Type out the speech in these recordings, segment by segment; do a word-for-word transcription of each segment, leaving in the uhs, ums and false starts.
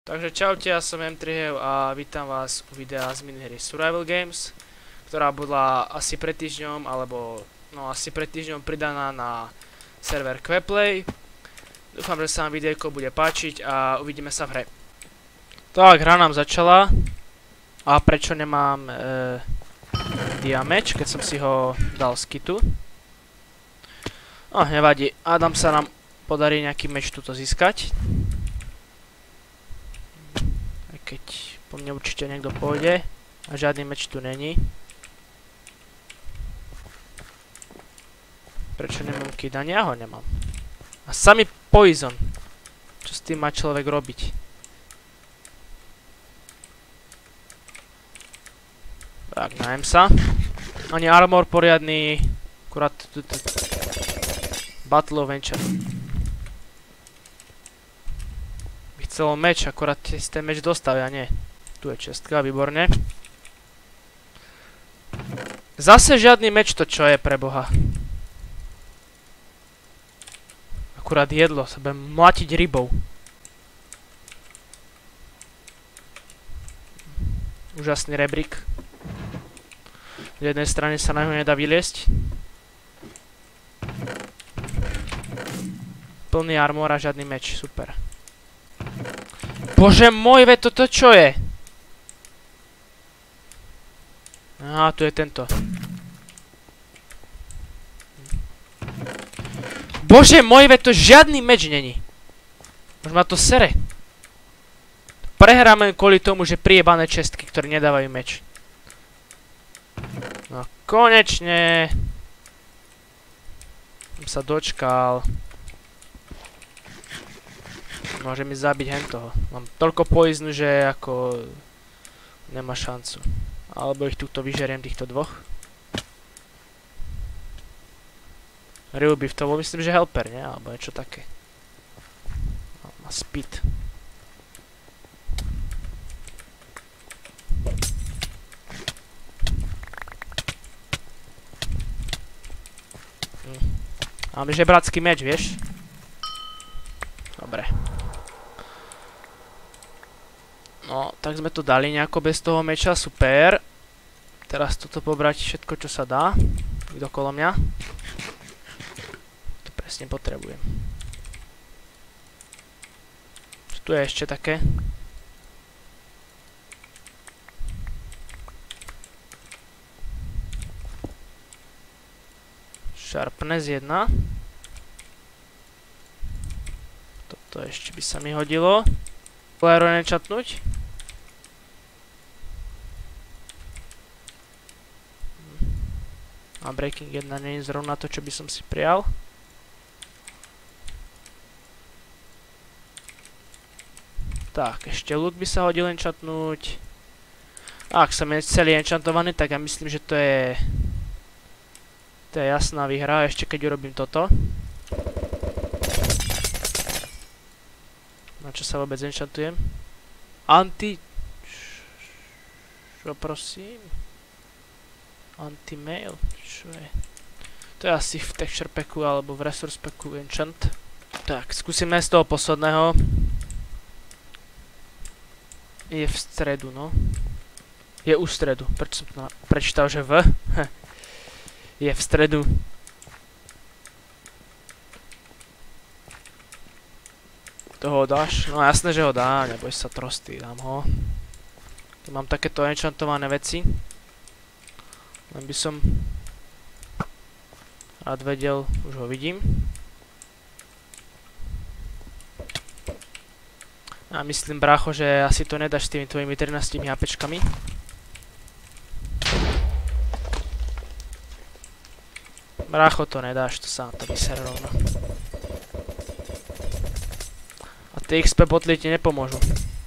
Takže čaute, ja som em tri Heo a vítam vás u videa z minihry Survival Games, ktorá bola asi pred týždňom, alebo no asi pred týždňom pridaná na server Queplay. Dúfam, že sa vám videjko bude páčiť a uvidíme sa v hre. Tak, hra nám začala. A prečo nemám e, diameč, keď som si ho dal z kitu? No, nevadí. Adam sa nám podarí nejaký meč tuto získať. Keď po mne určite niekto pôjde a žiadny meč tu není. Prečo nemám kid? Ani ja ho nemám. A samý poison. Čo s tým má človek robiť? Tak, najem sa. Ani armor poriadny. Akurát Battle of Enchant. Chcel meč, akorát si ten meč dostal, ja nie. Tu je čestka, výborne. Zase žiadny meč, to čo je pre Boha. Akurát jedlo, sa budem mlátiť rybou. Úžasný rebrík. Z jednej strany sa na ňo nedá vyliesť. Plný armor a žiadny meč, super. Bože môj, veď toto čo je? Á, tu je tento. Bože môj, veď to žiadny meč není. Už ma to sere. Prehráme kvôli tomu, že priebané čestky, ktoré nedávajú meč. No konečne. Som sa dočkal. Môže mi zabiť hentoho. Mám toľko poiznu, že ako nemá šancu. Alebo ich tuto vyžeriem, týchto dvoch. Ryubiv, to bol myslím, že helper, nie? Alebo niečo také. Má speed. Hm. Mám žebrácky meč, vieš? Dobre. No, tak sme to dali nejako bez toho meča, super. Teraz toto pobrať všetko, čo sa dá. Okolo mňa. To presne potrebujem. Čo tu je ešte také? Sharpness jedna. Toto ešte by sa mi hodilo. Aero nečatnúť. A breaking jedna nie je zrovna to, čo by som si prijal. Tak, ešte loot by sa hodil enchantnúť. Ak som je celý enchantovaný, tak ja myslím, že to je to je jasná výhra, ešte keď urobím toto. Na čo sa vôbec enchantujem? Anti... Čo prosím? Anti-mail? Čo je? To je asi v texture packu alebo v resource packu enchant. Tak, skúsime z toho posledného. Je v stredu, no. Je u stredu. Prečo som to prečítal, že v? Je v stredu. To ho dáš? No jasné, že ho dá, neboj sa trosty, dám ho. Tu mám takéto enchantované veci. Len by som rád vedel, už ho vidím. A myslím, brácho, že asi to nedáš s tými tvojimi trinástimi HPčkami. Brácho, to nedáš, to sa na to vysere rovno. Tie iks pé botly ti nepomôžu.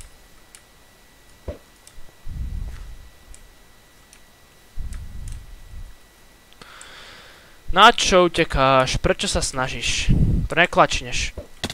Na čo utekáš? Prečo sa snažíš? To neklačneš.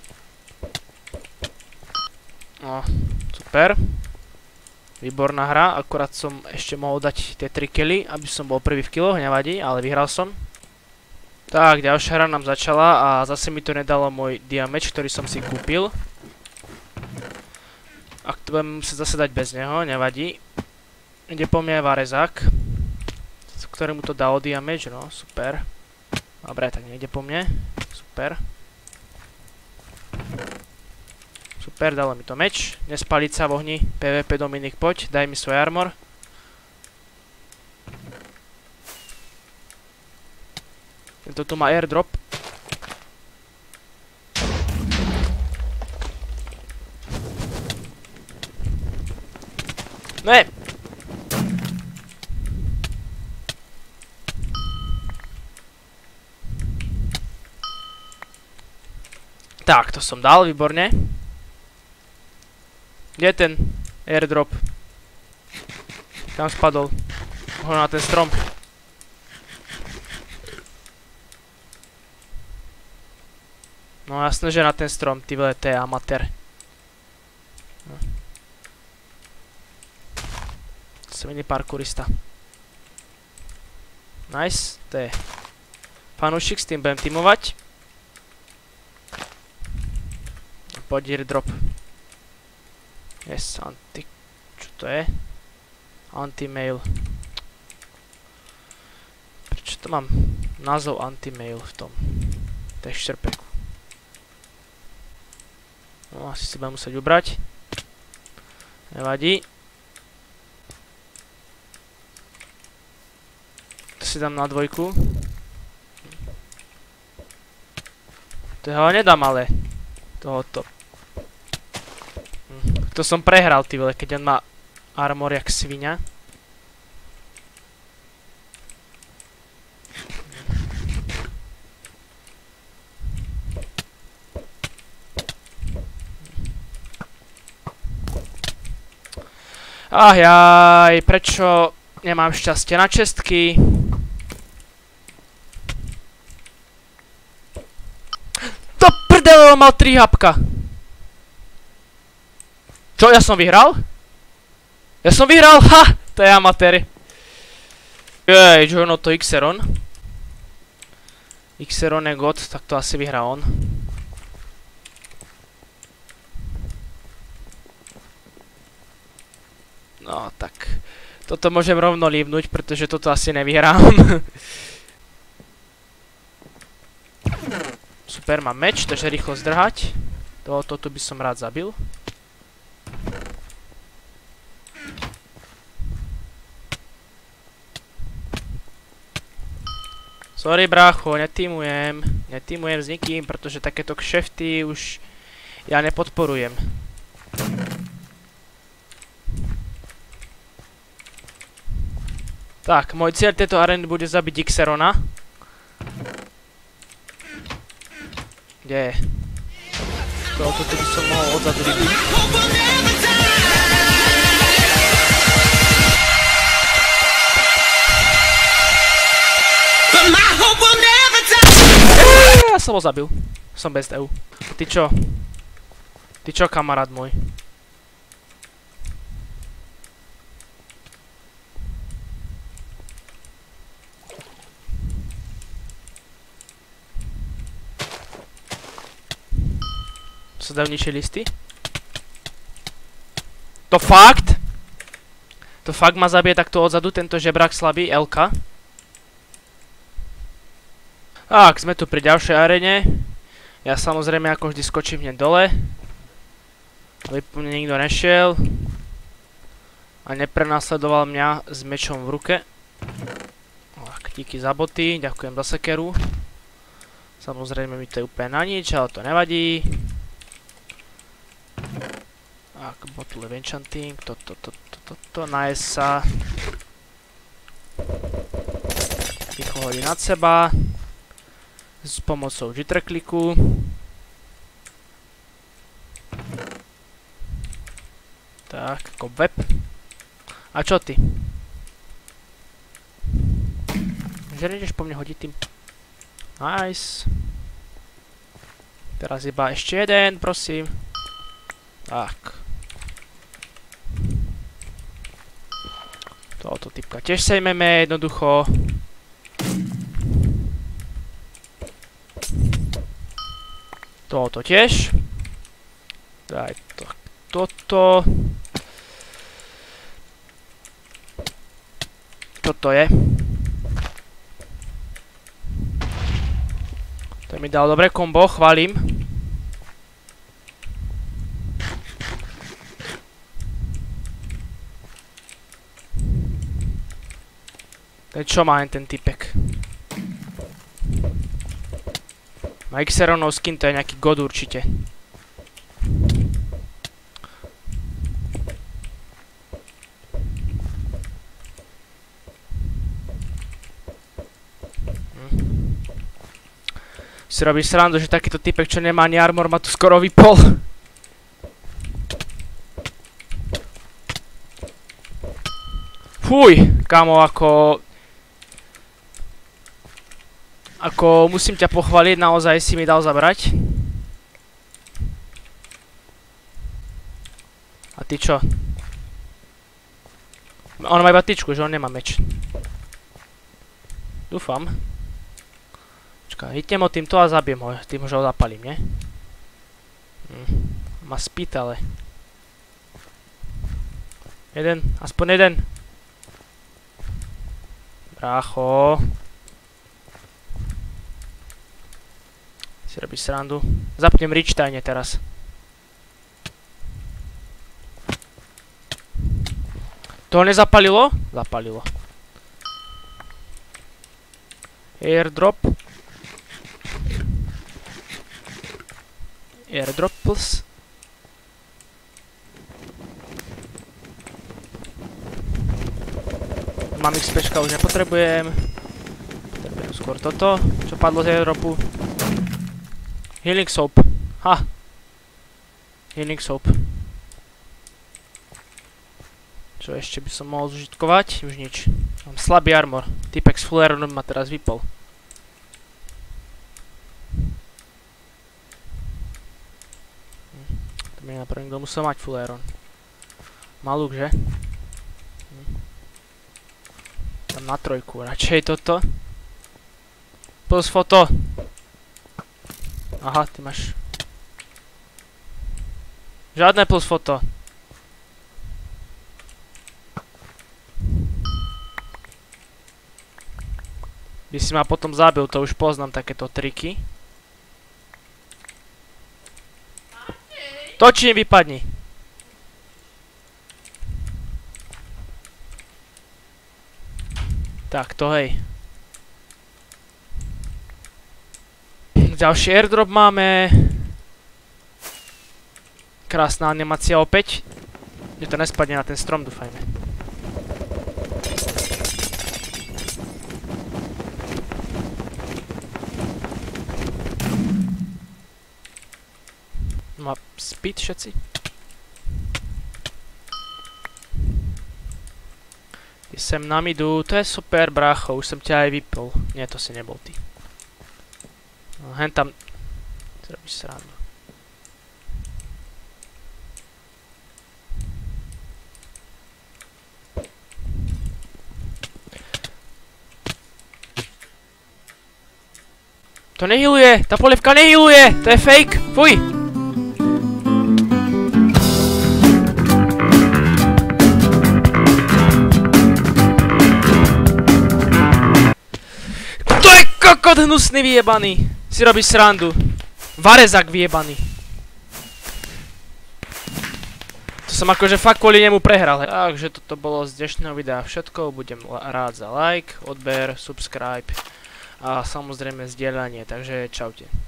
No, super. Výborná hra, akurát som ešte mohol dať tie tri killy, aby som bol prvý v kiloch, nevadí, ale vyhral som. Tak, ďalšia hra nám začala a zase mi to nedalo môj diameč, ktorý som si kúpil. Ak to budem musieť zase dať bez neho, nevadí. Ide po mne Varezák, ktorému to dá ody a meč, no, super. Dobre, tak nejde po mne, super. Super, dalo mi to meč. Nespaliť sa v ohni, PvP Dominik, poď, daj mi svoj armor. Tento tu má airdrop. Ne! Tak, to som dal, výborne. Kde je ten airdrop? Kam spadol? Ho na ten strom. No jasné, že na ten strom, ty vole, to je amatér. No. Som iný parkourista. Nice, to je fanúšik, s tým budem teamovať. Poď airdrop. Yes, anti... Čo to je? Anti-mail. Prečo to mám názov anti-mail v tom? To je štrpeku. No, asi si budem musieť ubrať. Nevadí. To si dám na dvojku. To ho nedám, ale tohoto. To som prehral, ty vole, keď on má armor jak sviňa. Ach jaj, prečo nemám šťastie na čestky? To prdele, on mal tri hapka. Čo, ja som vyhral? Ja som vyhral, ha! To je amatér. Jej, čo ono to Xeron. Xeron je god, tak to asi vyhrá on. No, tak. Toto môžem rovno lívnuť, pretože toto asi nevyhrám. Super, mám meč, takže rýchlo zdrhať. Toto tu by som rád zabil. Sorry, brácho, netímujem. Netímujem s nikým, pretože takéto kšefty už ja nepodporujem. Tak, môj cieľ tejto arény bude zabiť Xerona. Kde je? Toto by som mohol odzadu vybiť. Ja som ho zabil. Som bez E U. Ty čo? Ty čo, kamarát môj? Sa dajú ničie listy? To fakt? To fakt ma zabije takto odzadu, tento žebrák slabý, Elka. Tak, sme tu pri ďalšej arene. Ja samozrejme ako vždy skočím hneď dole. Aby po mne nikto nešiel. A neprenásledoval mňa s mečom v ruke. Tak, díky za boty, ďakujem za sekeru. Samozrejme mi to je úplne na nič, ale to nevadí. Tak, bottle of enchanting, toto, toto, toto, nájsť sa. Rýchlo hodí nad seba. S pomocou jitterkliku. Tak, cobweb. A čo ty? Že nejdeš po mne hodiť tým? Nice. Teraz iba ešte jeden, prosím. Tak. Toto typka tiež sejmeme jednoducho. Toto tiež. Daj to toto. Toto je. To mi dal dobré kombo, chválim. Teď čo má ten typek? Má Xeronov skin, to je nejaký god určite. Si robíš srandu, že takýto typek, čo nemá ani armor, má tu skoro vypol. Fuj, kámo, ako... Ako musím ťa pochváliť, naozaj si mi dal zabrať. A ty čo? On má iba tyčku, že on nemá meč. Dúfam. Počkaj, hitnem ho týmto a zabijem ho, tým že ho zapalím, nie? Hm. Má speed, ale... Jeden, aspoň jeden. Brácho. Si robíš srandu. Zapnem Richtajne teraz. To nezapalilo? Zapalilo. Airdrop. Airdrop plus. Mám XPčka, už nepotrebujem. Potrebujem skôr toto, čo padlo z airdropu. Healing soap. Ha. Healing soap. Čo ešte by som mohol zužitkovať? Už nič. Mám slabý armor. Typek s full ironom ma teraz vypol. Hm. To mi na prvým, kto musel mať full iron. Malúk, že? Hm. Tam na trojku. Radšej toto. Plus foto. Aha, ty máš... Žiadne plus foto. By si ma potom zabil, to už poznám takéto triky. Točím, vypadni. Tak, to hej. Ďalší airdrop máme. Krásna animácia opäť. Že to nespadne na ten strom, dúfajme. Má speed všetci? Ty sem nám idú, to je super, brácho, už som ťa aj vypol. Nie, to si nebol ty. No, hen tam... Ty robíš srandu. To nehiluje, tá polievka nehiluje, to je fake, fuj! To je kokot hnusný vyjebaný! Si robíš srandu. Varezak vyjebaný. To som akože fakt kvôli nemu prehral. Takže toto bolo z dnešného videa všetko. Budem rád za like, odber, subscribe a samozrejme zdieľanie. Takže čaute.